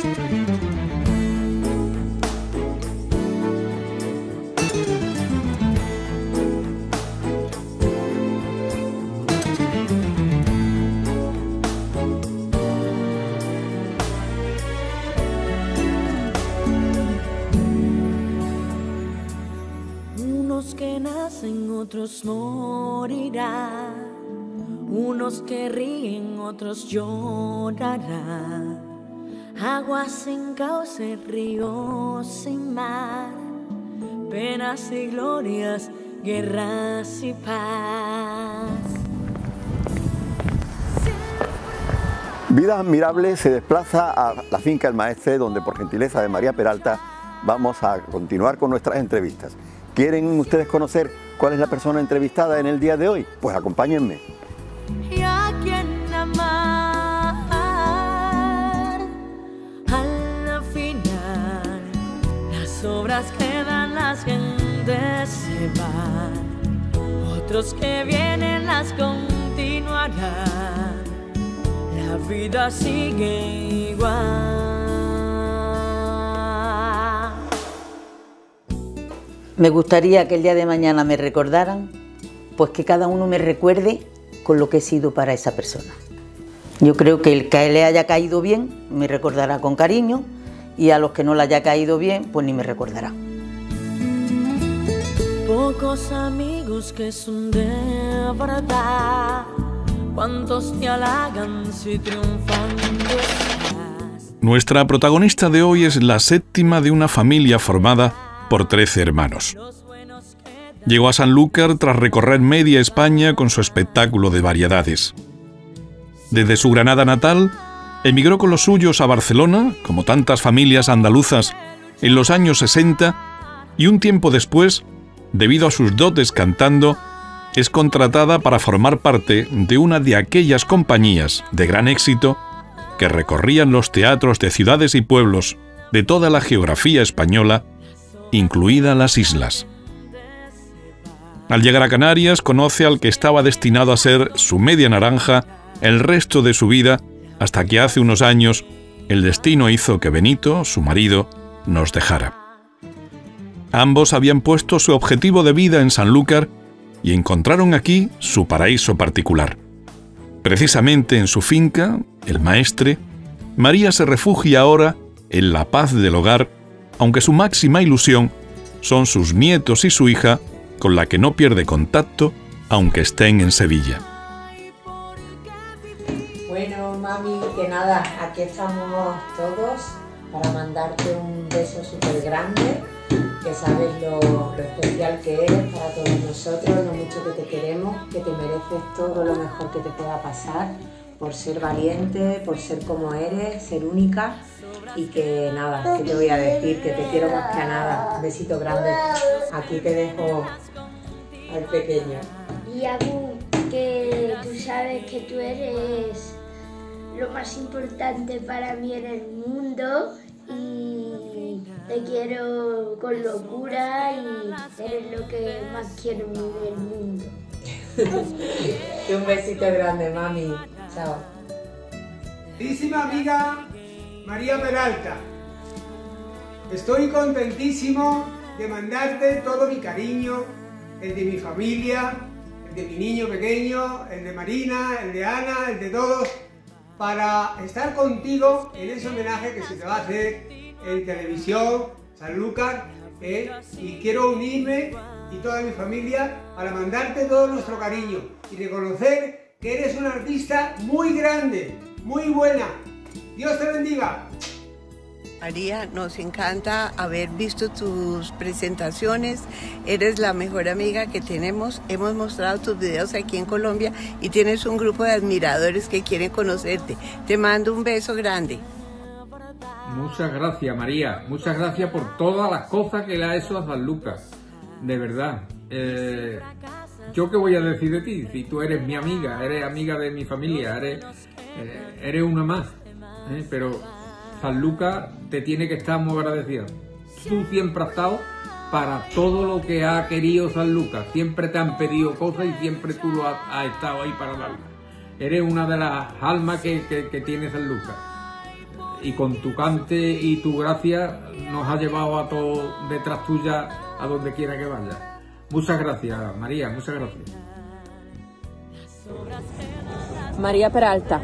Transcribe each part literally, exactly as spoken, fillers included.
Unos que nacen, otros morirán. Unos que ríen, otros llorarán. Agua sin cauce, ríos sin mar. Penas y glorias, guerras y paz. Vidas Admirables se desplaza a la finca El Maestre, donde por gentileza de María Peralta vamos a continuar con nuestras entrevistas. ¿Quieren ustedes conocer cuál es la persona entrevistada en el día de hoy? Pues acompáñenme. Y a quien amar, al final, las obras quedan, las gentes se van, otros que vienen las continuarán, la vida sigue igual. Me gustaría que el día de mañana me recordaran, pues que cada uno me recuerde con lo que he sido para esa persona. Yo creo que el que le haya caído bien me recordará con cariño, y a los que no le haya caído bien, pues ni me recordará. Pocos amigos que son de verdad, cuántos te halagan si triunfan detrás. Nuestra protagonista de hoy es la séptima de una familia formada por trece hermanos. Llegó a Sanlúcar tras recorrer media España con su espectáculo de variedades. Desde su Granada natal, emigró con los suyos a Barcelona, como tantas familias andaluzas, en los años sesenta, y un tiempo después, debido a sus dotes cantando, es contratada para formar parte de una de aquellas compañías de gran éxito que recorrían los teatros de ciudades y pueblos de toda la geografía española, incluidas las islas. Al llegar a Canarias, conoce al que estaba destinado a ser su media naranja el resto de su vida, hasta que hace unos años el destino hizo que Benito, su marido, nos dejara. Ambos habían puesto su objetivo de vida en Sanlúcar y encontraron aquí su paraíso particular. Precisamente en su finca, El Maestre, María se refugia ahora en la paz del hogar, aunque su máxima ilusión son sus nietos y su hija, con la que no pierde contacto, aunque estén en Sevilla. Bueno, mami, que nada, aquí estamos todos para mandarte un beso súper grande, que sabes lo, lo especial que eres para todos nosotros, lo mucho que te queremos, que te mereces todo lo mejor que te pueda pasar, por ser valiente, por ser como eres, ser única. Y que nada, que te voy a decir, que te quiero más que a nada. Un besito grande. Aquí te dejo al pequeño. Y Abu, que tú sabes que tú eres lo más importante para mí en el mundo y te quiero con locura y eres lo que más quiero en el mundo. Un besito grande, mami. Chao. Queridísima amiga María Peralta, estoy contentísimo de mandarte todo mi cariño, el de mi familia, el de mi niño pequeño, el de Marina, el de Ana, el de todos, para estar contigo en ese homenaje que se te va a hacer en televisión, Sanlúcar, ¿eh? Y quiero unirme y toda mi familia para mandarte todo nuestro cariño y reconocer que eres una artista muy grande, muy buena. Dios te bendiga. María, nos encanta haber visto tus presentaciones, eres la mejor amiga que tenemos, hemos mostrado tus videos aquí en Colombia y tienes un grupo de admiradores que quieren conocerte. Te mando un beso grande. Muchas gracias, María, muchas gracias por todas las cosas que le ha hecho a Sanlúcar, de verdad. Eh, ¿Yo qué voy a decir de ti? Si tú eres mi amiga, eres amiga de mi familia, eres, eh, eres una más, eh, pero Sanlúcar te tiene que estar muy agradecida. Tú siempre has estado para todo lo que ha querido Sanlúcar. Siempre te han pedido cosas y siempre tú lo has, has estado ahí para darlas. Eres una de las almas que, que, que tiene Sanlúcar. y con tu cante y tu gracia nos ha llevado a todos detrás tuya a donde quiera que vaya. Muchas gracias, María, muchas gracias. María Peralta,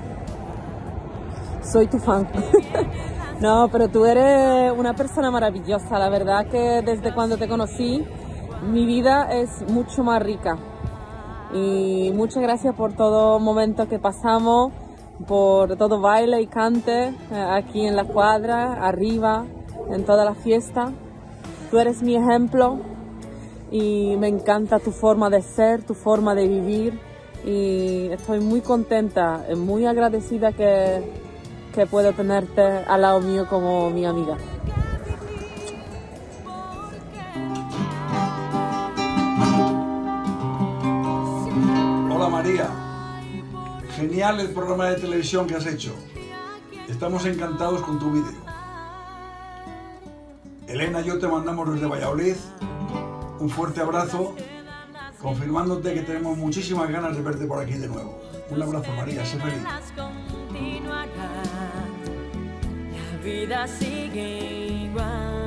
soy tu fan. No, pero tú eres una persona maravillosa. La verdad que desde cuando te conocí, mi vida es mucho más rica. Y muchas gracias por todo momento que pasamos, por todo baile y cante aquí en la cuadra, arriba, en toda la fiesta. Tú eres mi ejemplo y me encanta tu forma de ser, tu forma de vivir. Y estoy muy contenta, muy agradecida que, que puedo tenerte al lado mío como mi amiga. Hola María, genial el programa de televisión que has hecho. Estamos encantados con tu vídeo. Elena y yo te mandamos desde Valladolid un fuerte abrazo, confirmándote que tenemos muchísimas ganas de verte por aquí de nuevo. Un abrazo María, sé feliz. La vida sigue igual.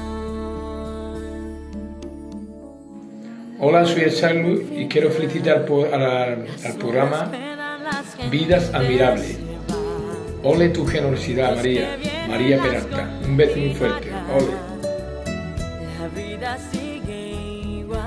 Hola, soy Charlo y quiero felicitar por, al, al programa Vidas Admirables. Ole tu generosidad, María. María Peralta. Un beso muy fuerte. Ole. La vida sigue igual.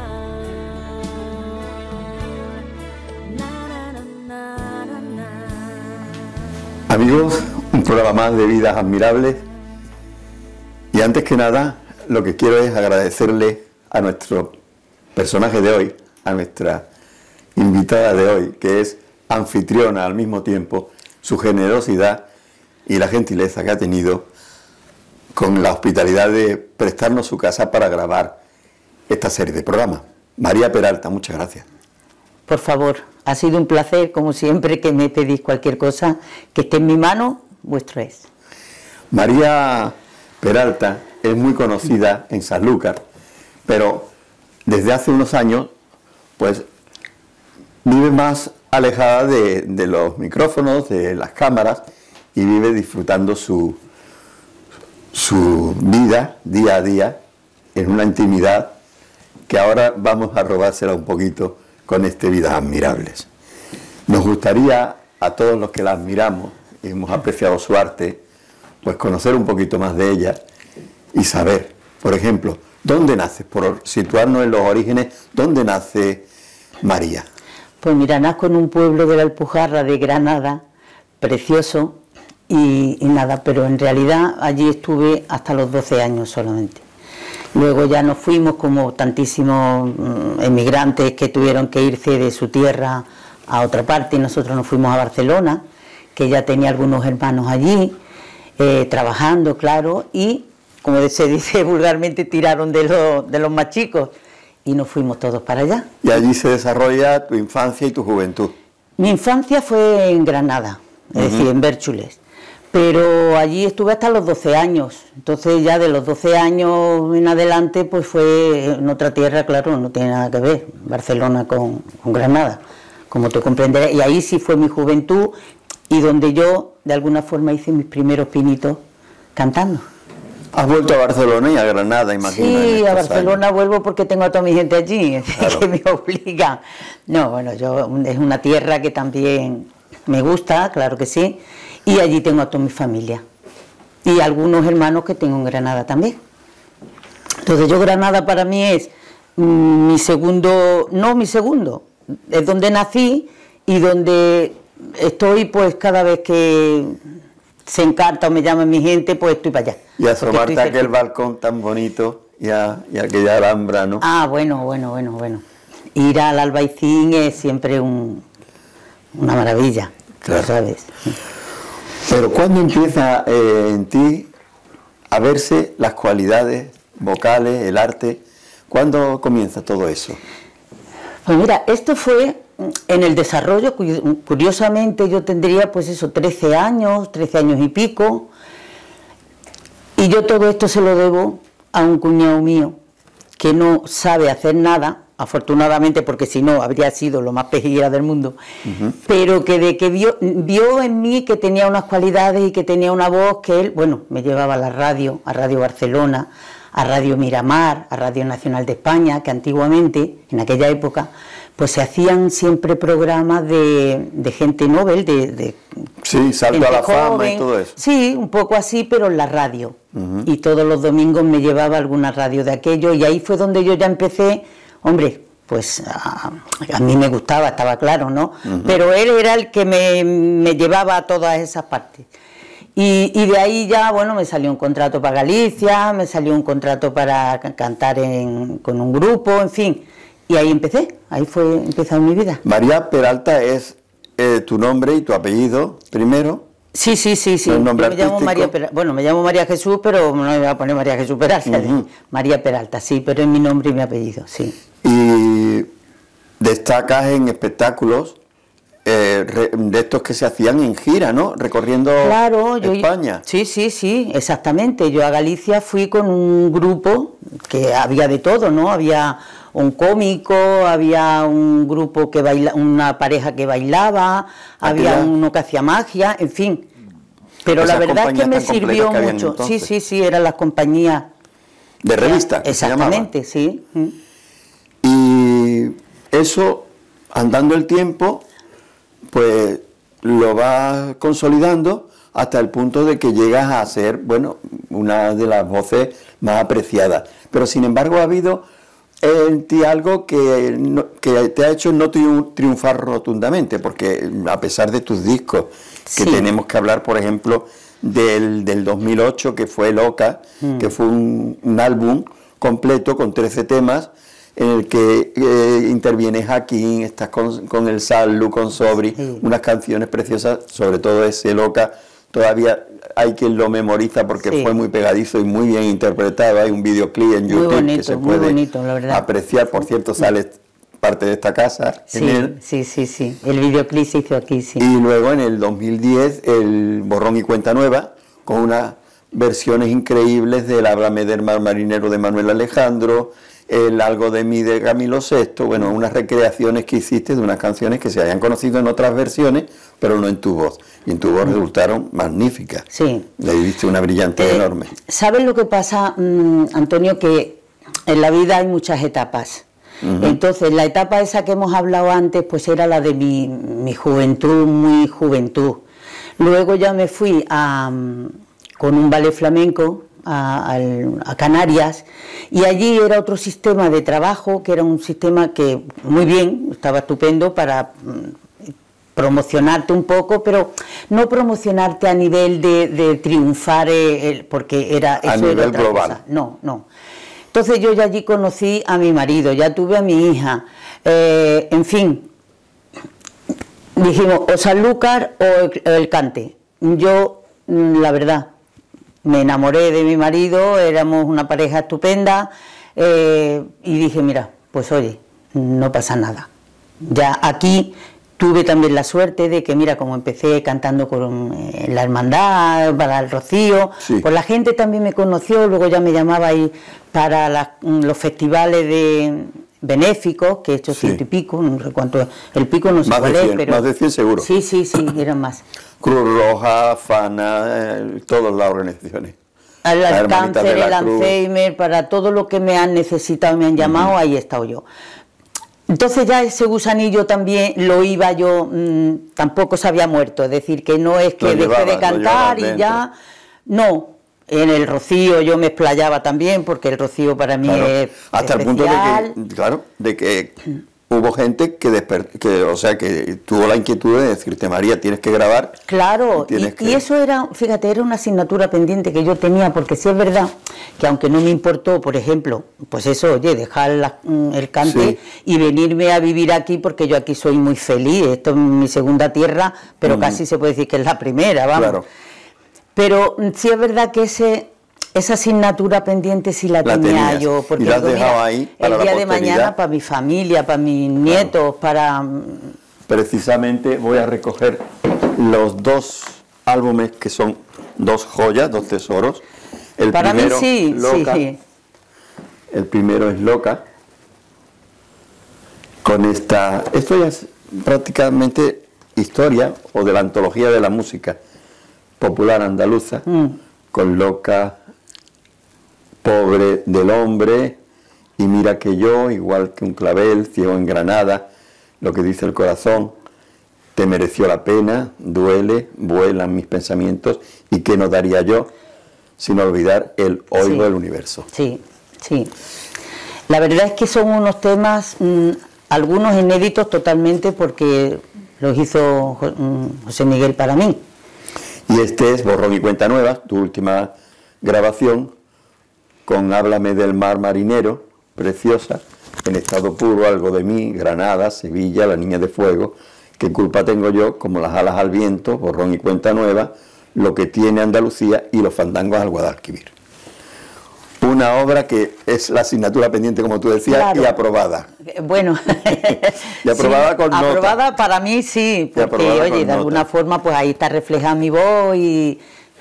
Amigos, un programa más de Vidas Admirables. Y antes que nada, lo que quiero es agradecerle a nuestro personaje de hoy, a nuestra invitada de hoy, que es anfitriona al mismo tiempo, su generosidad y la gentileza que ha tenido con la hospitalidad de prestarnos su casa para grabar esta serie de programas. María Peralta, muchas gracias. Por favor, ha sido un placer, como siempre, que me pedís cualquier cosa que esté en mi mano, vuestro es. María Peralta es muy conocida en Sanlúcar, pero desde hace unos años, pues, vive más alejada de, de los micrófonos, de las cámaras, y vive disfrutando su, su vida día a día en una intimidad que ahora vamos a robársela un poquito con este Vidas Admirables. Nos gustaría, a todos los que la admiramos y hemos apreciado su arte, pues conocer un poquito más de ella y saber, por ejemplo, ¿dónde nace? Por situarnos en los orígenes, ¿dónde nace María? Pues mira, nazco en un pueblo de la Alpujarra de Granada, precioso, y, y nada, pero en realidad allí estuve hasta los doce años solamente. Luego ya nos fuimos como tantísimos mm, emigrantes que tuvieron que irse de su tierra a otra parte, y nosotros nos fuimos a Barcelona, que ya tenía algunos hermanos allí, eh, trabajando, claro, y como se dice vulgarmente, tiraron de, lo, de los más chicos y nos fuimos todos para allá. Y allí se desarrolla tu infancia y tu juventud. Mi infancia fue en Granada, es uh-huh. decir, en Bérchules, pero allí estuve hasta los doce años, entonces ya de los doce años en adelante pues fue en otra tierra, claro, no tiene nada que ver, Barcelona con, con Granada, como te comprenderás, y ahí sí fue mi juventud y donde yo de alguna forma hice mis primeros pinitos cantando. Has vuelto a Barcelona y a Granada, imagino. Sí, a Barcelona años. Vuelvo porque tengo a toda mi gente allí, claro. Que me obligan. No, bueno, yo es una tierra que también me gusta, claro que sí, y allí tengo a toda mi familia. Y algunos hermanos que tengo en Granada también. Entonces yo Granada para mí es mm, mi segundo, no mi segundo, es donde nací y donde estoy pues cada vez que se encanta o me llama mi gente, pues estoy para allá. Y asomarte a aquel balcón tan bonito y a, y a aquella alhambra, ¿no? Ah, bueno, bueno, bueno, bueno. Ir al Albaicín es siempre un, una maravilla, claro. ¿Sabes? Pero ¿cuándo empieza eh, en ti a verse las cualidades vocales, el arte? ¿Cuándo comienza todo eso? Pues mira, esto fue en el desarrollo, curiosamente yo tendría pues eso, trece años, trece años y pico, y yo todo esto se lo debo a un cuñado mío que no sabe hacer nada, afortunadamente, porque si no habría sido lo más pejiguera del mundo, uh-huh. pero que de que vio, vio en mí que tenía unas cualidades y que tenía una voz que él, bueno, me llevaba a la radio, a Radio Barcelona, a Radio Miramar, a Radio Nacional de España, que antiguamente, en aquella época, pues se hacían siempre programas de, de gente Nobel, de, de sí, salto a la joven, fama y todo eso. Sí, un poco así, pero en la radio. Uh-huh. Y todos los domingos me llevaba a alguna radio de aquello, y ahí fue donde yo ya empecé, hombre, pues a, a mí me gustaba, estaba claro, ¿no? Uh-huh. Pero él era el que me, me llevaba a todas esas partes. Y, y de ahí ya, bueno, me salió un contrato para Galicia, me salió un contrato para cantar en, con un grupo, en fin. Y ahí empecé, ahí fue empezar mi vida. María Peralta es eh, tu nombre y tu apellido primero. Sí, sí, sí, sí. ¿No me llamo María Peralta. Bueno, me llamo María Jesús, pero no me voy a poner María Jesús Peralta. Uh-huh. María Peralta, sí, pero es mi nombre y mi apellido, sí. Y destacas en espectáculos eh, re, de estos que se hacían en gira, ¿no? Recorriendo claro, yo, España. Sí, sí, sí, exactamente. Yo a Galicia fui con un grupo que había de todo, ¿no? Había un cómico, había un grupo que baila, una pareja que bailaba, había uno que hacía magia, en fin. Pero Esas la verdad es que me sirvió que mucho. Sí, sí, sí, eran las compañías de revista. Exactamente, sí. Y eso, andando el tiempo, pues lo vas consolidando hasta el punto de que llegas a ser, bueno, una de las voces más apreciadas. Pero sin embargo ha habido en ti algo que, no, que te ha hecho no triunfar rotundamente, porque a pesar de tus discos, que sí. tenemos que hablar, por ejemplo, del, del dos mil ocho, que fue Loca, mm. que fue un, un álbum completo con trece temas, en el que eh, interviene Jaquín, estás con, con el Sallu, con Sobri, sí. unas canciones preciosas, sobre todo ese Loca. Todavía hay quien lo memoriza porque sí. fue muy pegadizo y muy bien interpretado. Hay un videoclip en YouTube bonito, que se puede bonito, apreciar. Por cierto, sale parte de esta casa sí, en él. Sí, sí, sí. El videoclip se hizo aquí, sí. Y luego en el dos mil diez, el Borrón y Cuenta Nueva, con unas versiones increíbles del Háblame del Mar Marinero de Manuel Alejandro, el Algo de mí de Camilo Sesto, bueno, unas recreaciones que hiciste de unas canciones que se habían conocido en otras versiones, pero no en tu voz. Y en tu voz resultaron magníficas. Sí. Le diste una brillantez eh, enorme. ¿Sabes lo que pasa, mmm, Antonio? Que en la vida hay muchas etapas. Uh-huh. Entonces, la etapa esa que hemos hablado antes, pues era la de mi, mi juventud, muy juventud. Luego ya me fui a, con un ballet flamenco, A, a Canarias, y allí era otro sistema de trabajo, que era un sistema que muy bien, estaba estupendo para mm, promocionarte un poco, pero no promocionarte a nivel de, de triunfar, eh, el, porque era a eso nivel era otra global. Cosa. No, no. Entonces yo ya allí conocí a mi marido, ya tuve a mi hija, eh, en fin, dijimos o Sanlúcar o el, el Cante. Yo, la verdad, me enamoré de mi marido, éramos una pareja estupenda, eh, y dije, mira, pues oye, no pasa nada. Ya aquí tuve también la suerte de que, mira, como empecé cantando con eh, la hermandad, para el Rocío, sí. pues la gente también me conoció, luego ya me llamaba ahí para las, los festivales de benéficos, que he hecho sí. ciento y pico, no sé cuánto, el pico no sé más cuál de cien, es, pero... Más de cien seguro. Sí, sí, sí, eran más. Cruz Roja, Fana, eh, todas las organizaciones. El la cáncer, el Alzheimer, para todo lo que me han necesitado, me han llamado, uh-huh. ahí he estado yo. Entonces ya ese gusanillo también lo iba yo, mmm, tampoco se había muerto, es decir, que no es que lo dejé llevaba, de cantar y ya, no. En el Rocío yo me explayaba también, porque el Rocío para mí claro, es hasta especial. El punto de que, claro, de que hubo gente que, desper que, o sea, que tuvo la inquietud de decirte, María, tienes que grabar. Claro, y, y, que... y eso era, fíjate, era una asignatura pendiente que yo tenía, porque sí es verdad que aunque no me importó, por ejemplo, pues eso, oye, dejar la, el cante sí. y venirme a vivir aquí, porque yo aquí soy muy feliz, esto es mi segunda tierra, pero mm. casi se puede decir que es la primera, vamos. Claro. Pero sí es verdad que ese, esa asignatura pendiente sí la, la tenía tenías. yo, porque ¿Y la has digo, dejado mira, ahí para el día la de mañana para mi familia, para mis claro. nietos, para... Precisamente voy a recoger los dos álbumes que son dos joyas, dos tesoros. El para primero, mí sí, Loca. sí. El primero es Loca. con esta... Esto ya es prácticamente historia o de la antología de la música popular andaluza, mm. con Loca, Pobre del Hombre, y Mira que yo, igual que un clavel, Ciego en Granada, Lo que dice el corazón, Te mereció la pena, Duele, Vuelan mis pensamientos, y qué no daría yo sin olvidar el Oigo del Universo. Sí, sí. La verdad es que son unos temas, mmm, algunos inéditos totalmente, porque los hizo José Miguel para mí. Y este es Borrón y Cuenta Nueva, tu última grabación, con Háblame del mar marinero, preciosa, En estado puro, Algo de mí, Granada, Sevilla, La niña de fuego, Qué culpa tengo yo, Como las alas al viento, Borrón y Cuenta Nueva, Lo que tiene Andalucía y Los fandangos al Guadalquivir. Una obra que es la asignatura pendiente, como tú decías, claro. y aprobada. Bueno, y aprobada sí, con nota. Aprobada para mí sí, porque oye, de alguna nota. forma pues ahí está reflejada mi voz y...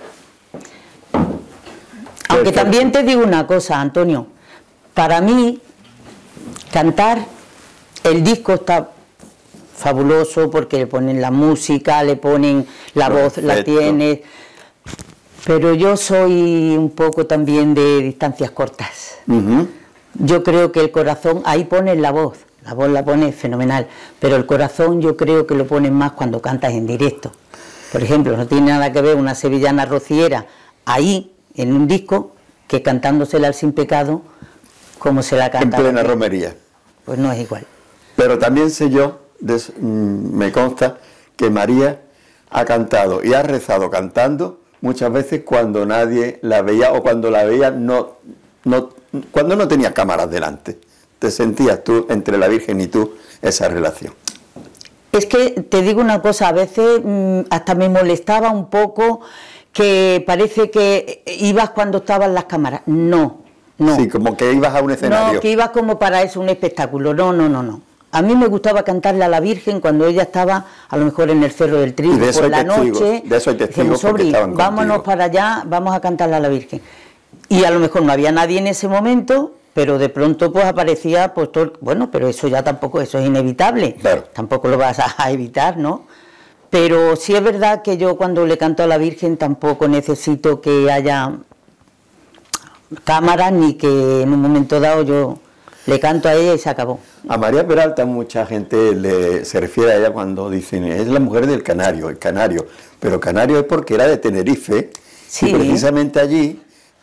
Aunque Perfecto. también te digo una cosa, Antonio, para mí cantar, el disco está fabuloso porque le ponen la música, le ponen la Perfecto. voz, la tienes... Pero yo soy un poco también de distancias cortas. Uh-huh. Yo creo que el corazón, ahí pones la voz, la voz la pones fenomenal, pero el corazón yo creo que lo pones más cuando cantas en directo. Por ejemplo, no tiene nada que ver una sevillana rociera ahí, en un disco, que cantándosela al Sin Pecado, como se la canta. En plena romería. Pues no es igual. Pero también sé yo, des, me consta, que María ha cantado y ha rezado cantando muchas veces cuando nadie la veía o cuando la veía no, no, cuando no tenía cámaras delante. Te sentías tú, entre la Virgen y tú, esa relación. Es que te digo una cosa, a veces mmm, hasta me molestaba un poco que parece que ibas cuando estaban las cámaras. No, no. Sí, como que ibas a un escenario. No, que ibas como para eso, un espectáculo. No, no, no, no. A mí me gustaba cantarle a la Virgen cuando ella estaba, a lo mejor en el Cerro del Trigo, de por la testigos, noche. De eso hay testigos porque estaban vámonos contigo. para allá, vamos a cantarle a la Virgen. Y a lo mejor no había nadie en ese momento, pero de pronto pues aparecía, pues todo, bueno, pero eso ya tampoco, eso es inevitable. Claro. Tampoco lo vas a, a evitar, ¿no? Pero sí es verdad que yo cuando le canto a la Virgen tampoco necesito que haya cámaras ni que en un momento dado yo... Le canto a ella y se acabó. A María Peralta mucha gente le, se refiere a ella cuando dicen, es la mujer del Canario, el Canario. Pero Canario es porque era de Tenerife, sí. Y precisamente allí,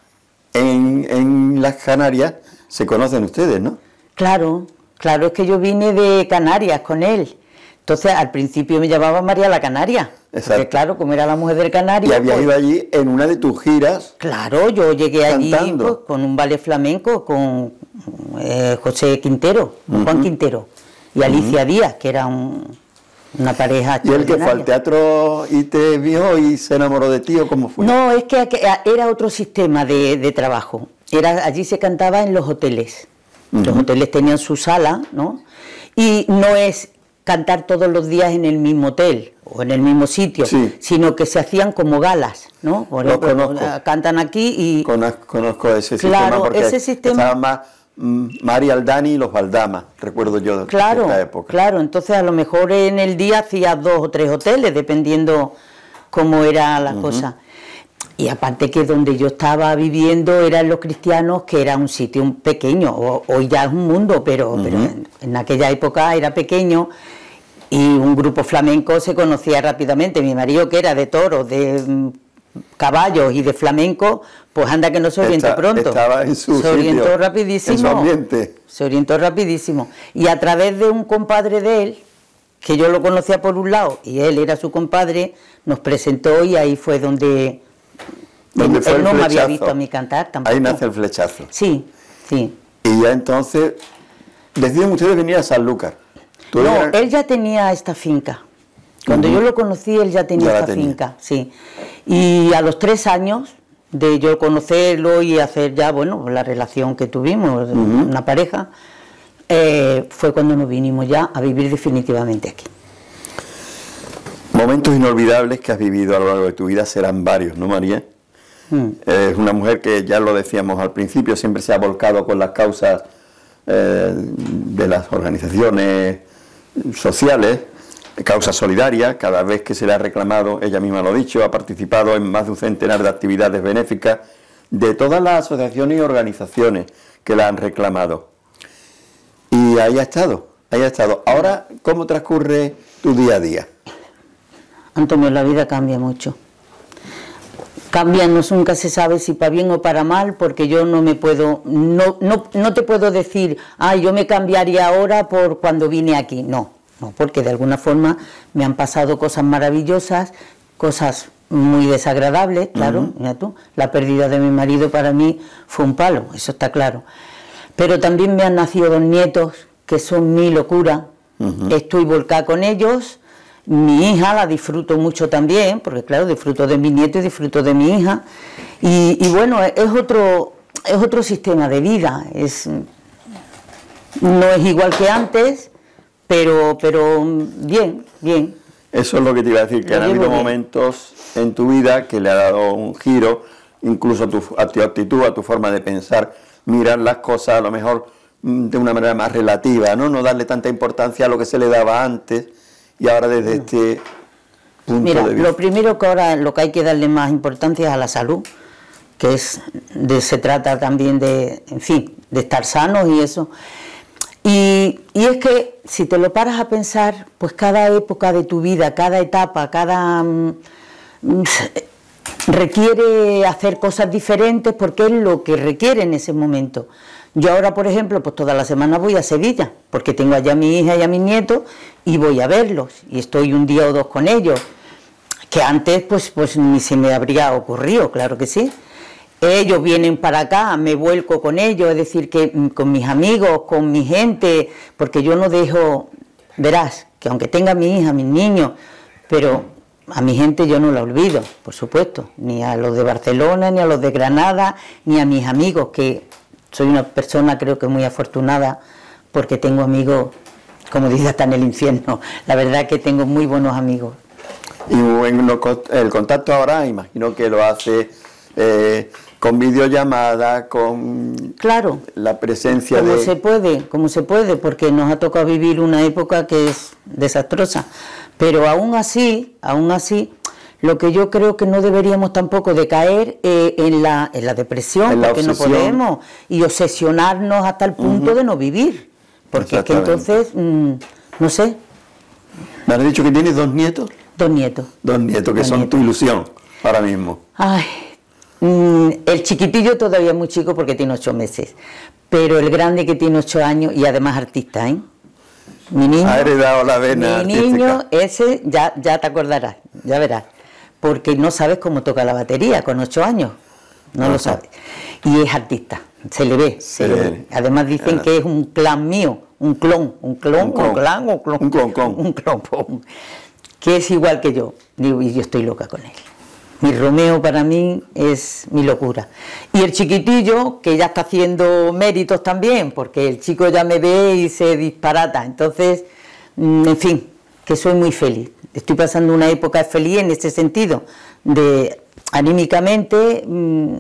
en, en las Canarias, se conocen ustedes, ¿no? Claro, claro, es que yo vine de Canarias con él. Entonces, al principio me llamaba María la Canaria. Exacto. Porque claro, como era la mujer del Canario... Y había pues, ido allí en una de tus giras. Claro, yo llegué cantando. allí pues, con un ballet flamenco, con eh, José Quintero, uh-huh. Juan Quintero, y Alicia uh-huh. Díaz, que era un, una pareja... ¿Y él que fue al teatro y te vio y se enamoró de ti o cómo fue? No, es que era otro sistema de, de trabajo. Era, allí se cantaba en los hoteles. Uh-huh. Los hoteles tenían su sala, ¿no? Y no es... cantar todos los días en el mismo hotel o en el mismo sitio, sí. sino que se hacían como galas, ¿no? Por ejemplo, conozco. Cantan aquí y... Conozco, conozco ese claro, sistema porque ese sistema... estaban más mm, María Aldani y los Baldamas, recuerdo yo de claro, esta época. Claro, entonces a lo mejor en el día hacías dos o tres hoteles, dependiendo cómo era la uh-huh. cosa. Y aparte que donde yo estaba viviendo eran los cristianos, que era un sitio pequeño, o, hoy ya es un mundo, pero, uh-huh. pero en, en aquella época era pequeño, y un grupo flamenco se conocía rápidamente. Mi marido, que era de toros, de mm, caballos y de flamenco, pues anda que no se orientó Está, pronto. Estaba en su se orientó sitio, rapidísimo. En su ambiente. Se orientó rapidísimo. Y a través de un compadre de él, que yo lo conocía por un lado, y él era su compadre, nos presentó y ahí fue donde... ¿Dónde él, fue él el no flechazo? me había visto a mí cantar tampoco. Ahí nace el flechazo. Sí, sí. Y ya entonces deciden ustedes venir a Sanlúcar. No, eras... él ya tenía esta finca. Cuando uh-huh. yo lo conocí, él ya tenía ya esta tenía. finca, sí. Y a los tres años de yo conocerlo y hacer ya, bueno, la relación que tuvimos, uh-huh. una pareja, eh, fue cuando nos vinimos ya a vivir definitivamente aquí. Momentos inolvidables que has vivido a lo largo de tu vida serán varios, ¿no, María? Mm. Es una mujer que, ya lo decíamos al principio, siempre se ha volcado con las causas eh, de las organizaciones sociales, Causa Solidaria. Cada vez que se le ha reclamado, ella misma lo ha dicho, ha participado en más de un centenar de actividades benéficas de todas las asociaciones y organizaciones que la han reclamado. Y ahí ha estado, ahí ha estado. Ahora, ¿cómo transcurre tu día a día? Antonio, la vida cambia mucho. Cambia, no, nunca se sabe si para bien o para mal, porque yo no me puedo, no, no, no te puedo decir, ah, yo me cambiaría ahora por cuando vine aquí. No, no, porque de alguna forma me han pasado cosas maravillosas, cosas muy desagradables, claro. Uh-huh. Mira tú, la pérdida de mi marido para mí fue un palo, eso está claro. Pero también me han nacido dos nietos que son mi locura. Uh-huh. Estoy volcada con ellos. Mi hija la disfruto mucho también, porque claro, disfruto de mi nieto y disfruto de mi hija. Y, y bueno, es otro, es otro sistema de vida. Es, no es igual que antes, pero, pero bien, bien. Eso es lo que te iba a decir, que han habido momentos en tu vida que le ha dado un giro, incluso a tu, a tu actitud, a tu forma de pensar, mirar las cosas a lo mejor de una manera más relativa, ¿no? No darle tanta importancia a lo que se le daba antes. Y ahora desde este punto Mira, de vista. Lo primero que ahora lo que hay que darle más importancia es a la salud, que es de, se trata también de, en fin, de estar sanos y eso. Y, y es que si te lo paras a pensar, pues cada época de tu vida, cada etapa, cada mm, requiere hacer cosas diferentes porque es lo que requiere en ese momento. Yo ahora, por ejemplo, pues toda la semana voy a Sevilla, porque tengo allá a mi hija y a mis nietos y voy a verlos, y estoy un día o dos con ellos, que antes pues, pues ni se me habría ocurrido, claro que sí. Ellos vienen para acá, me vuelco con ellos, es decir, que con mis amigos, con mi gente, porque yo no dejo, verás, que aunque tenga a mi hija, a mis niños, pero a mi gente yo no la olvido, por supuesto, ni a los de Barcelona, ni a los de Granada, ni a mis amigos, que soy una persona creo que muy afortunada porque tengo amigos, como dice, hasta en el infierno. La verdad que tengo muy buenos amigos. Y bueno, el contacto ahora, imagino que lo hace eh, con videollamada, con claro, la presencia como de... Como se puede, como se puede, porque nos ha tocado vivir una época que es desastrosa. Pero aún así, aún así... Lo que yo creo que no deberíamos tampoco de caer eh, en, la, en la depresión, en la porque obsesión. No podemos, y obsesionarnos hasta el punto uh-huh. de no vivir, porque es que entonces, mmm, no sé. ¿Me has dicho que tienes dos nietos? Dos nietos. Dos nietos, que dos son nietos. Tu ilusión ahora mismo. Ay, mmm, el chiquitillo todavía es muy chico porque tiene ocho meses, pero el grande que tiene ocho años y además artista, ¿eh? Mi niño, ha heredado la vena mi artística. Niño, ese ya, ya te acordarás, ya verás. Porque no sabes cómo toca la batería con ocho años, no Ajá. lo sabes. Y es artista, se le ve, se le ve. Además dicen Ajá. que es un clan mío, un clon, un clon, un, clon. un clan, un clon, un clon, clon. un clon, clon, que es igual que yo, y yo estoy loca con él. Mi Romeo para mí es mi locura. Y el chiquitillo, que ya está haciendo méritos también, porque el chico ya me ve y se disparata, entonces, en fin, que soy muy feliz. Estoy pasando una época feliz en este sentido, de anímicamente. Mmm...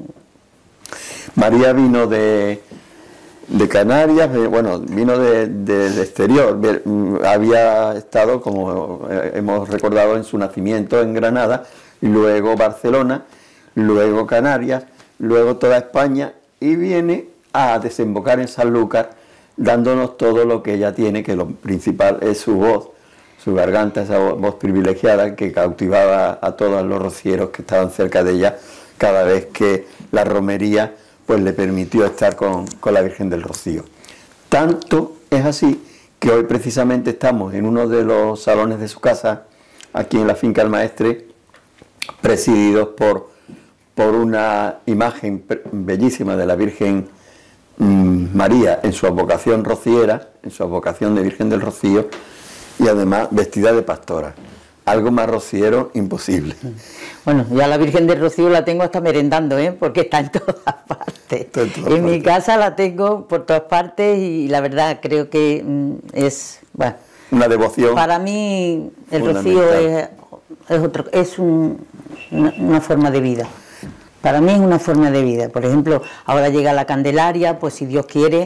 María vino de, de Canarias, de, bueno, vino del de, de exterior, había estado, como hemos recordado, en su nacimiento en Granada, luego Barcelona, luego Canarias, luego toda España, y viene a desembocar en Sanlúcar, dándonos todo lo que ella tiene, que lo principal es su voz, su garganta, esa voz privilegiada que cautivaba a todos los rocieros que estaban cerca de ella cada vez que la romería pues le permitió estar con, con la Virgen del Rocío. Tanto es así que hoy precisamente estamos en uno de los salones de su casa, aquí en la finca El Maestre, presididos por, por una imagen bellísima de la Virgen mmm, María en su advocación rociera, en su advocación de Virgen del Rocío, y además vestida de pastora. Algo más rociero, imposible. Bueno, ya la Virgen del Rocío la tengo hasta merendando, ¿eh? Porque está en todas partes. Está en todas en partes. Mi casa la tengo por todas partes y la verdad creo que mm, es... Bueno, una devoción. Para mí el Rocío es, es, otro, es un, una, una forma de vida. Para mí es una forma de vida. Por ejemplo, ahora llega la Candelaria, pues si Dios quiere...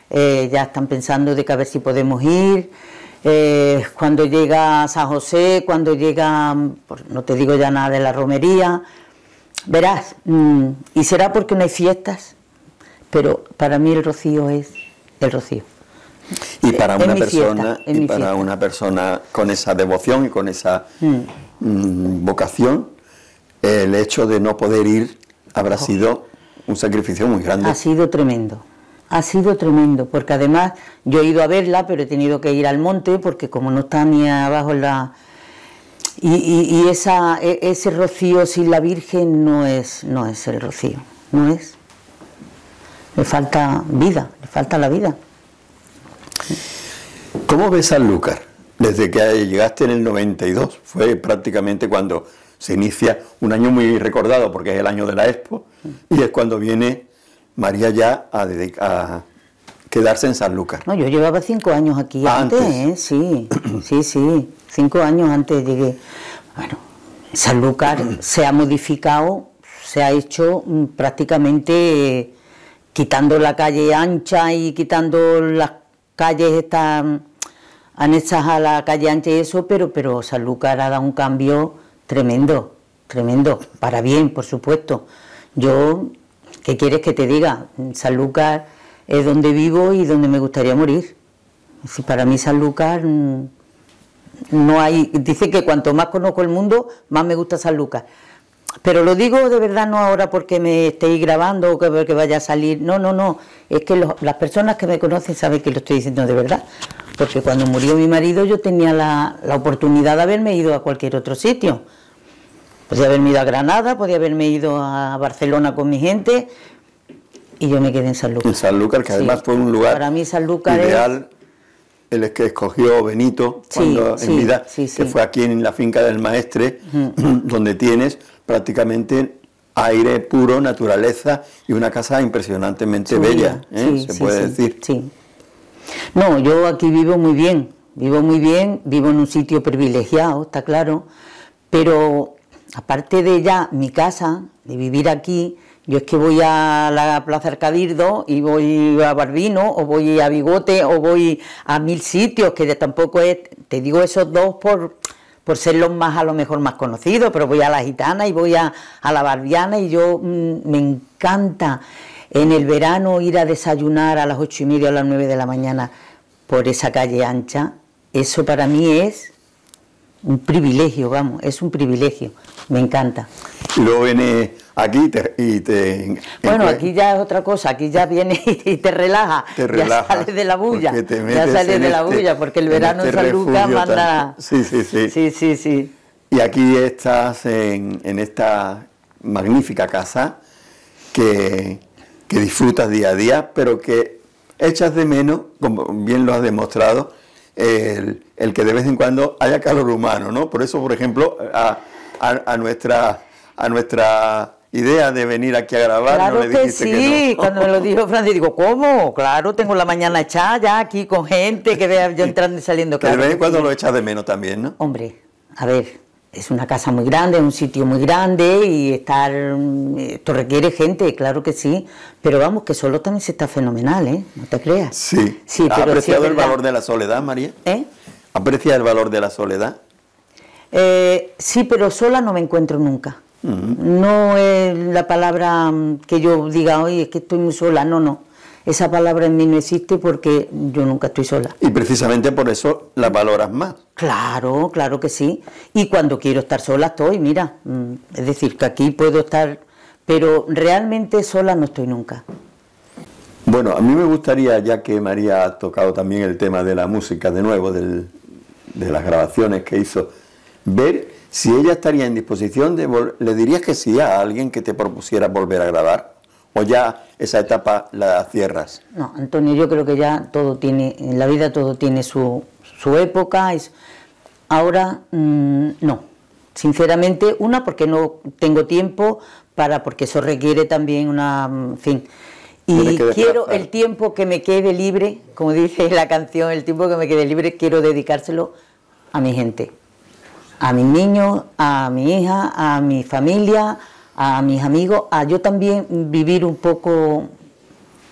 eh, ya están pensando de que a ver si podemos ir. Eh, cuando llega San José, cuando llega, pues, no te digo ya nada de la romería, verás, mmm, y será porque no hay fiestas, pero para mí el rocío es el rocío. Y para Es una mi persona, fiesta, es y mi para fiesta. una persona con esa devoción y con esa Mm. mm, vocación, el hecho de no poder ir habrá sido un sacrificio muy grande. Ha sido tremendo, ha sido tremendo, porque además yo he ido a verla, pero he tenido que ir al monte, porque como no está ni abajo en la... Y, y, y esa, e- ese rocío sin la Virgen no es, no es el rocío, no es. Le falta vida, le falta la vida. ¿Cómo ves Sanlúcar? Desde que llegaste en el noventa y dos, fue prácticamente cuando se inicia un año muy recordado, porque es el año de la Expo, y es cuando viene María ya a, dedica- a quedarse en Sanlúcar. No, yo llevaba cinco años aquí Ah, antes, antes. ¿eh? Sí, sí, sí, cinco años antes llegué. Bueno, Sanlúcar se ha modificado, se ha hecho mm, prácticamente eh, quitando la calle ancha y quitando las calles estas mm, anexas a la calle ancha y eso, pero, pero Sanlúcar ha dado un cambio tremendo, tremendo, para bien, por supuesto. Yo, ¿qué quieres que te diga? Sanlúcar es donde vivo y donde me gustaría morir. Si para mí Sanlúcar mm, no hay... Dice que cuanto más conozco el mundo, más me gusta Sanlúcar. Pero lo digo de verdad no ahora porque me estéis grabando o que, que vaya a salir. No, no, no. Es que los- las personas que me conocen saben que lo estoy diciendo de verdad. Porque cuando murió mi marido yo tenía la, la oportunidad de haberme ido a cualquier otro sitio. Podía haberme ido a Granada, podía haberme ido a Barcelona con mi gente y yo me quedé en Sanlúcar. En Sanlúcar, que Sí. además fue un lugar Para mí Sanlúcar es- ideal, el que escogió Benito Sí, cuando sí, en vida, sí, que sí. fue aquí en la finca del Maestre, donde tienes prácticamente aire puro, naturaleza y una casa impresionantemente Su bella, vida, ¿eh? sí, se sí, puede sí, decir. Sí. No, yo aquí vivo muy bien, vivo muy bien, vivo en un sitio privilegiado, está claro, pero aparte de ya mi casa, de vivir aquí, yo es que voy a la Plaza Arcadirdo y voy a Barbino, o voy a Bigote, o voy a mil sitios, que tampoco es, te digo esos dos por, por ser los más, a lo mejor más conocidos, pero voy a la Gitana y voy a, a la Barbiana y yo mm, me encanta en el verano ir a desayunar a las ocho y media o a las nueve de la mañana por esa calle ancha. Eso para mí es un privilegio, vamos, es un privilegio, me encanta. Y luego viene aquí y te... y te- Bueno, encuent- aquí ya es otra cosa, aquí ya viene y te relaja, Te ya relajas, sales de la bulla, porque te ya metes sales en de la este- bulla, porque el en verano este en San Lucas refugio manda... tan- Sí, sí, sí. Sí, sí, sí. Y aquí estás en, en esta magnífica casa que, que disfrutas día a día, pero que echas de menos, como bien lo has demostrado, el, el que de vez en cuando haya calor humano, ¿no? Por eso, por ejemplo, a, a- a nuestra, a nuestra idea de venir aquí a grabar, Claro no le que dijiste sí, que no. cuando me lo dijo Francis, digo, ¿cómo? Claro, tengo la mañana echada ya aquí con gente que vea yo entrando y saliendo. Que de Claro vez que en cuando sí. lo echas de menos también, ¿no? Hombre, a ver, es una casa muy grande, es un sitio muy grande y estar, mm, esto requiere gente, claro que sí, pero vamos, que solo también se está fenomenal, ¿eh? No te creas. Sí. Sí, ¿Has pero sí apreciado es el verdad. valor de la soledad, María? ¿Eh? ¿Aprecia el valor de la soledad? Eh, sí, pero sola no me encuentro nunca. No es la palabra mm, que yo diga, oye, es que estoy muy sola, no, no. Esa palabra en mí no existe porque yo nunca estoy sola. Y precisamente por eso la valoras más. Claro, claro que sí. Y cuando quiero estar sola estoy, mira. mm, Es decir, que aquí puedo estar, pero realmente sola no estoy nunca. Bueno, a mí me gustaría, ya que María ha tocado también el tema de la música de nuevo, del- de las grabaciones que hizo, ver si ella estaría en disposición de... vol- ¿Le dirías que sí a alguien que te propusiera volver a grabar? ¿O ya esa etapa la cierras? No, Antonio, yo creo que ya todo tiene, en la vida todo tiene su, su época. Es, ahora, mm, no. Sinceramente, una, porque no tengo tiempo, para porque eso requiere también una... En fin. Tienes Y que quiero desplazar. el tiempo que me quede libre, como dice la canción, el tiempo que me quede libre, quiero dedicárselo a mi gente. A mis niños, a mi hija, a mi familia, a mis amigos, a yo también vivir un poco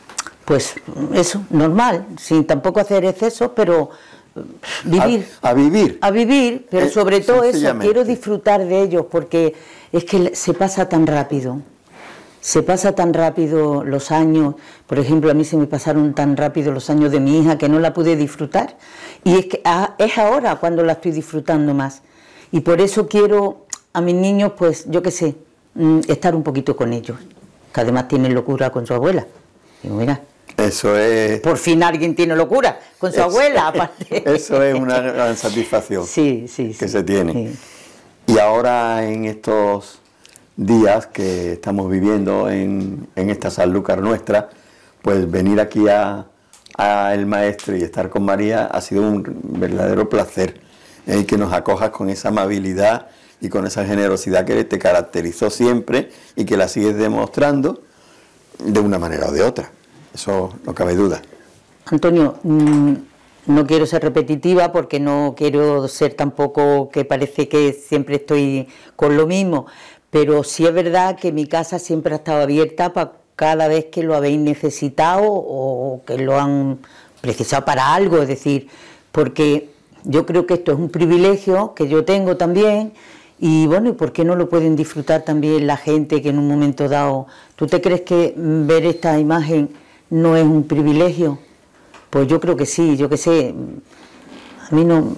pues eso, normal, sin tampoco hacer excesos, pero vivir. A, a vivir. A vivir, pero eh, sobre todo eso, quiero disfrutar de ellos, porque es que se pasa tan rápido. Se pasa tan rápido los años, por ejemplo, a mí se me pasaron tan rápido los años de mi hija que no la pude disfrutar, y es que a, es ahora cuando la estoy disfrutando más, y por eso quiero a mis niños, pues yo qué sé, estar un poquito con ellos, que además tienen locura con su abuela. Digo, mira, eso es... por fin alguien tiene locura con su eso, abuela, aparte. Eso es una gran satisfacción sí, sí, que sí, se tiene. Sí. Y ahora en estos días que estamos viviendo en, en esta Sanlúcar nuestra, pues venir aquí a, a El Maestre y estar con María ha sido un verdadero placer, eh, que nos acojas con esa amabilidad y con esa generosidad que te caracterizó siempre y que la sigues demostrando de una manera o de otra, eso no cabe duda. Antonio, mmm, no quiero ser repetitiva porque no quiero ser tampoco que parece que siempre estoy con lo mismo, pero sí es verdad que mi casa siempre ha estado abierta para cada vez que lo habéis necesitado o que lo han precisado para algo, es decir, porque yo creo que esto es un privilegio que yo tengo también, y bueno, ¿y por qué no lo pueden disfrutar también la gente que en un momento dado... ¿Tú te crees que ver esta imagen no es un privilegio? Pues yo creo que sí, yo que sé, a mí no...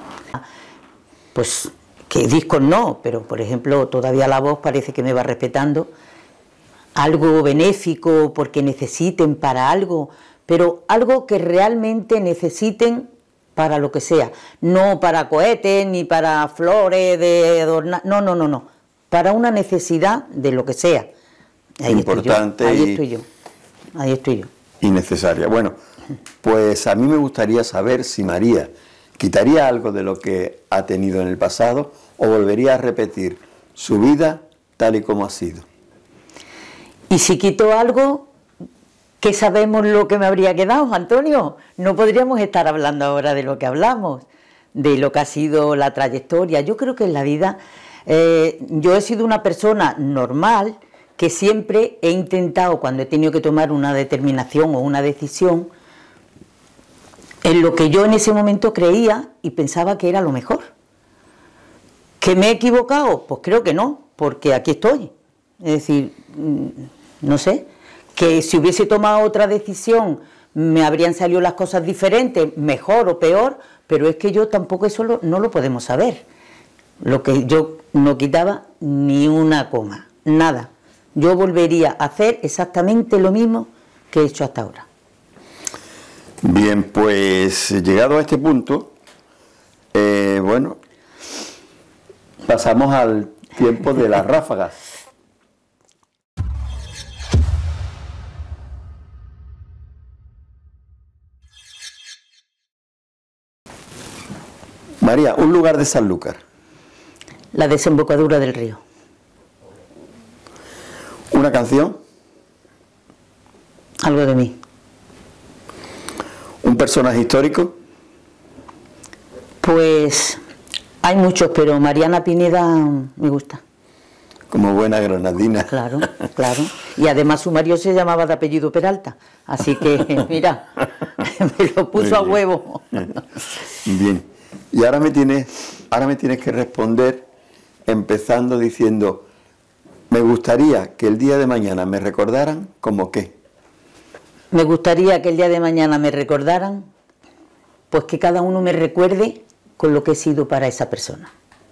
Pues que discos no, pero por ejemplo todavía la voz parece que me va respetando, algo benéfico porque necesiten para algo, pero algo que realmente necesiten para lo que sea, no para cohetes ni para flores de adornar, no, no, no, no, para una necesidad de lo que sea. Ahí importante estoy yo, ahí y, estoy yo, ahí estoy yo. Y necesaria. Bueno, pues a mí me gustaría saber si María quitaría algo de lo que ha tenido en el pasado o volvería a repetir su vida tal y como ha sido. Y si quito algo, ¿qué sabemos lo que me habría quedado, Antonio? No podríamos estar hablando ahora de lo que hablamos, de lo que ha sido la trayectoria. Yo creo que en la vida eh, yo he sido una persona normal que siempre he intentado, cuando he tenido que tomar una determinación o una decisión, en lo que yo en ese momento creía y pensaba que era lo mejor. ¿Que me he equivocado? Pues creo que no, porque aquí estoy. Es decir, no sé, que si hubiese tomado otra decisión me habrían salido las cosas diferentes, mejor o peor, pero es que yo tampoco eso lo, no lo podemos saber. Lo que yo no quitaba ni una coma, nada. Yo volvería a hacer exactamente lo mismo que he hecho hasta ahora. Bien, pues llegado a este punto, eh, bueno, pasamos al tiempo de las ráfagas. María, un lugar de Sanlúcar. La desembocadura del río. ¿Una canción? Algo de mí. ¿Un personaje histórico? Pues hay muchos, pero Mariana Pineda me gusta. Como buena granadina. Claro, claro. Y además su marido se llamaba de apellido Peralta, así que, mira, me lo puso a huevo. Bien. Y ahora me tienes, ahora me tienes que responder empezando diciendo, me gustaría que el día de mañana me recordaran como qué. Me gustaría que el día de mañana me recordaran, pues que cada uno me recuerde con lo que he sido para esa persona.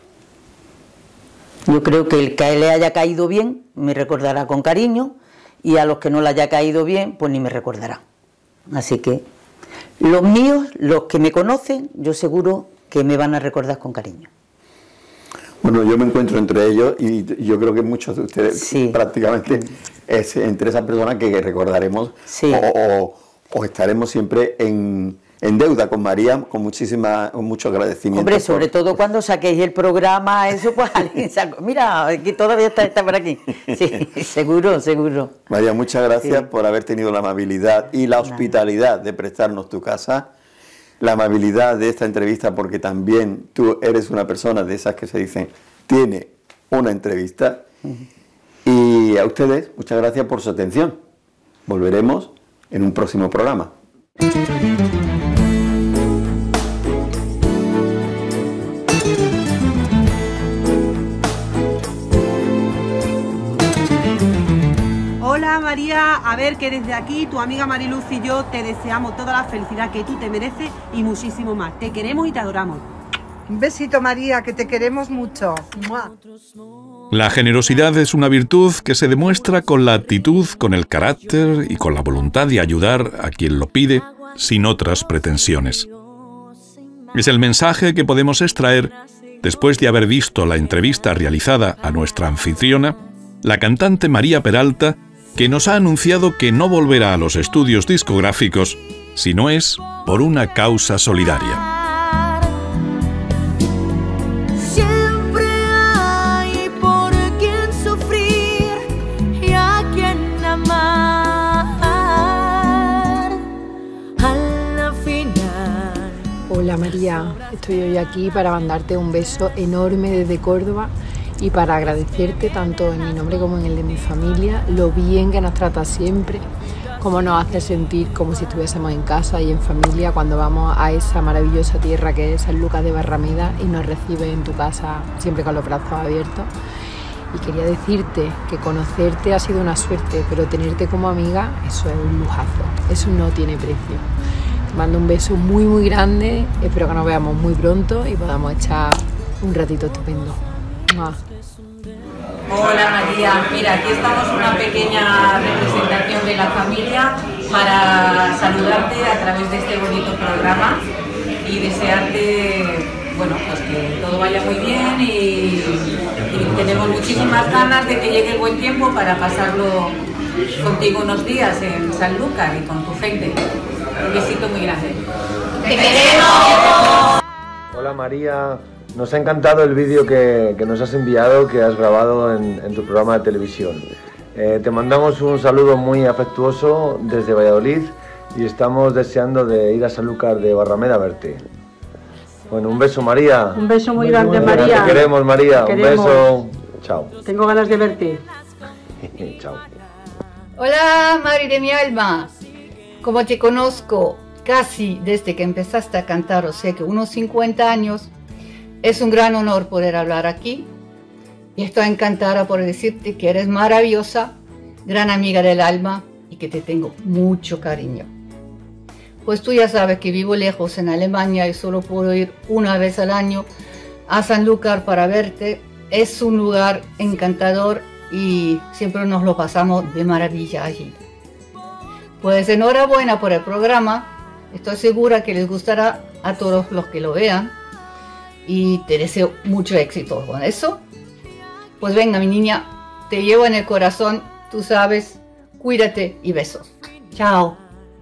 Yo creo que el que le haya caído bien me recordará con cariño, y a los que no le haya caído bien, pues ni me recordará. Así que los míos, los que me conocen, yo seguro que me van a recordar con cariño. Bueno, yo me encuentro entre ellos y yo creo que muchos de ustedes sí. prácticamente es entre esas personas que recordaremos sí. o, o, o estaremos siempre en, en deuda con María, con muchísima, con mucho agradecimiento. Hombre, sobre por, todo cuando saquéis el programa, eso pues alguien sacó. Mira, que todavía está, está por aquí. Sí, seguro, seguro. María, muchas gracias sí. por haber tenido la amabilidad y la hospitalidad de prestarnos tu casa. La amabilidad de esta entrevista, porque también tú eres una persona de esas que se dicen, tiene una entrevista. Uh-huh. Y a ustedes, muchas gracias por su atención. Volveremos en un próximo programa. Hola María, a ver que desde aquí tu amiga Mariluz y yo te deseamos toda la felicidad que tú te mereces y muchísimo más. Te queremos y te adoramos. Un besito María, que te queremos mucho. ¡Mua! La generosidad es una virtud que se demuestra con la actitud, con el carácter y con la voluntad de ayudar a quien lo pide sin otras pretensiones. Es el mensaje que podemos extraer después de haber visto la entrevista realizada a nuestra anfitriona, la cantante María Peralta, que nos ha anunciado que no volverá a los estudios discográficos si no es por una causa solidaria. Siempre hay por quien sufrir y a quien amar. A la final. Hola María, estoy hoy aquí para mandarte un beso enorme desde Córdoba y para agradecerte tanto en mi nombre como en el de mi familia lo bien que nos trata siempre, cómo nos hace sentir como si estuviésemos en casa y en familia cuando vamos a esa maravillosa tierra que es San Lucas de Barrameda y nos recibe en tu casa siempre con los brazos abiertos. Y quería decirte que conocerte ha sido una suerte, pero tenerte como amiga, eso es un lujazo, eso no tiene precio. Te mando un beso muy muy grande, espero que nos veamos muy pronto y podamos echar un ratito estupendo. ¡Mua! Hola María, mira, aquí estamos una pequeña representación de la familia para saludarte a través de este bonito programa y desearte, bueno, pues que todo vaya muy bien y, y tenemos muchísimas ganas de que llegue el buen tiempo para pasarlo contigo unos días en Sanlúcar y con tu gente. Un besito muy grande. ¡Te queremos! Hola María. Nos ha encantado el vídeo que, que nos has enviado, que has grabado en, en tu programa de televisión. Eh, te mandamos un saludo muy afectuoso desde Valladolid y estamos deseando de ir a Sanlúcar de Barrameda a verte. Bueno, un beso María. Un beso muy grande María. Te queremos María, Te un queremos. beso. Chao. Tengo ganas de verte. Chao. Hola Mari de mi alma, como te conozco casi desde que empezaste a cantar, o sea que unos cincuenta años, es un gran honor poder hablar aquí y estoy encantada por decirte que eres maravillosa, gran amiga del alma y que te tengo mucho cariño. Pues tú ya sabes que vivo lejos en Alemania y solo puedo ir una vez al año a Sanlúcar para verte. Es un lugar encantador y siempre nos lo pasamos de maravilla allí. Pues enhorabuena por el programa, estoy segura que les gustará a todos los que lo vean. Y te deseo mucho éxito con eso. Pues venga mi niña, te llevo en el corazón, tú sabes, cuídate y besos. Chao.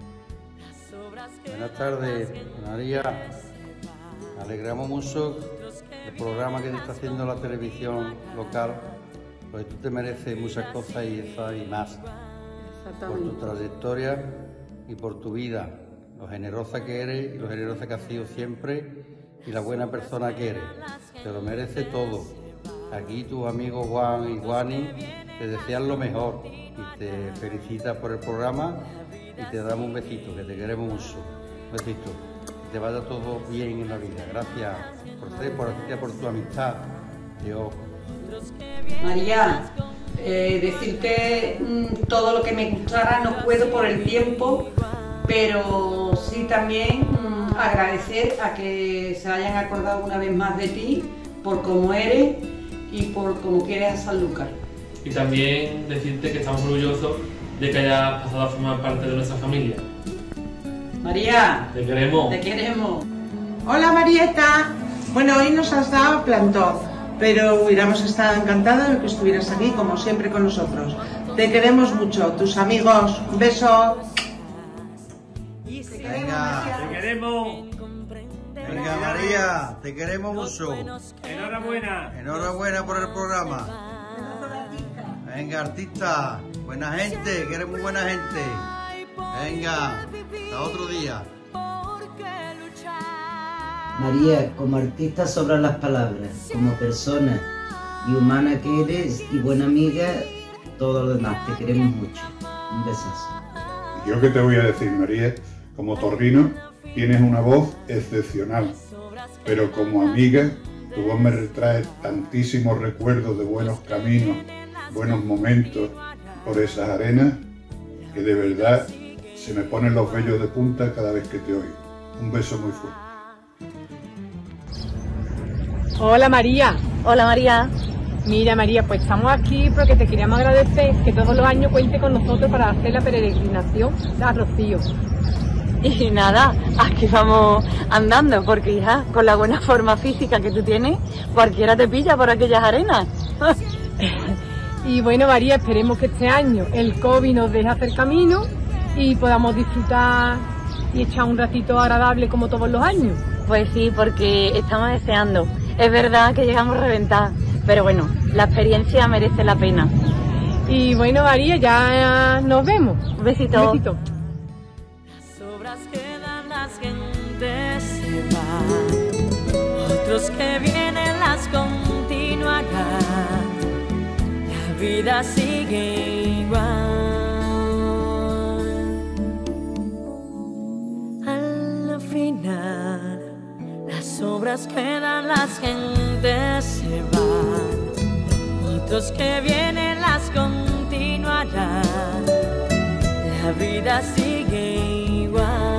Buenas tardes, María. Me alegramos mucho del programa que te está haciendo la televisión local, porque tú te mereces muchas cosas y eso y más. Por tu trayectoria y por tu vida, lo generosa que eres y lo generosa que has sido siempre. Y la buena persona que eres, te lo merece todo. Aquí tus amigos Juan y Juani te desean lo mejor y te felicitas por el programa y te damos un besito, que te queremos mucho. Un besito, que te vaya todo bien en la vida. Gracias por ser, por, por tu amistad. Dios. María, eh, decirte mmm, todo lo que me gustara no puedo por el tiempo, pero sí también mmm, agradecer a que se hayan acordado una vez más de ti, por cómo eres y por cómo quieres a Sanlúcar. Y también decirte que estamos orgullosos de que hayas pasado a formar parte de nuestra familia. María, te queremos. Te queremos. Hola Marieta. Bueno, hoy nos has dado plantón, pero hubiéramos estado encantados de que estuvieras aquí como siempre con nosotros. Te queremos mucho, tus amigos. Un beso. Venga, te queremos. Venga María, te queremos mucho. Enhorabuena. Enhorabuena por el programa. Venga artista, buena gente, que eres muy buena gente. Venga, hasta otro día. María, como artista sobran las palabras, como persona y humana que eres y buena amiga, todo lo demás, te queremos mucho. Un besazo. Yo qué te voy a decir, María, como torrino tienes una voz excepcional, pero como amiga tu voz me retrae tantísimos recuerdos de buenos caminos, buenos momentos por esas arenas, que de verdad se me ponen los vellos de punta cada vez que te oigo. Un beso muy fuerte. Hola María. Hola María. Mira María, pues estamos aquí porque te queríamos agradecer que todos los años cuente con nosotros para hacer la peregrinación a Rocío. Y nada, aquí vamos andando, porque hija, con la buena forma física que tú tienes, cualquiera te pilla por aquellas arenas. Y bueno María, esperemos que este año el COVID nos deje hacer camino y podamos disfrutar y echar un ratito agradable como todos los años. Pues sí, porque estamos deseando. Es verdad que llegamos a reventar, pero bueno, la experiencia merece la pena. Y bueno María, ya nos vemos. Un besito. Un besito. Las gentes se van, otros que vienen las continuarán, la vida sigue igual. Al final, las obras quedan, las gentes se van, otros que vienen las continuarán, la vida sigue igual.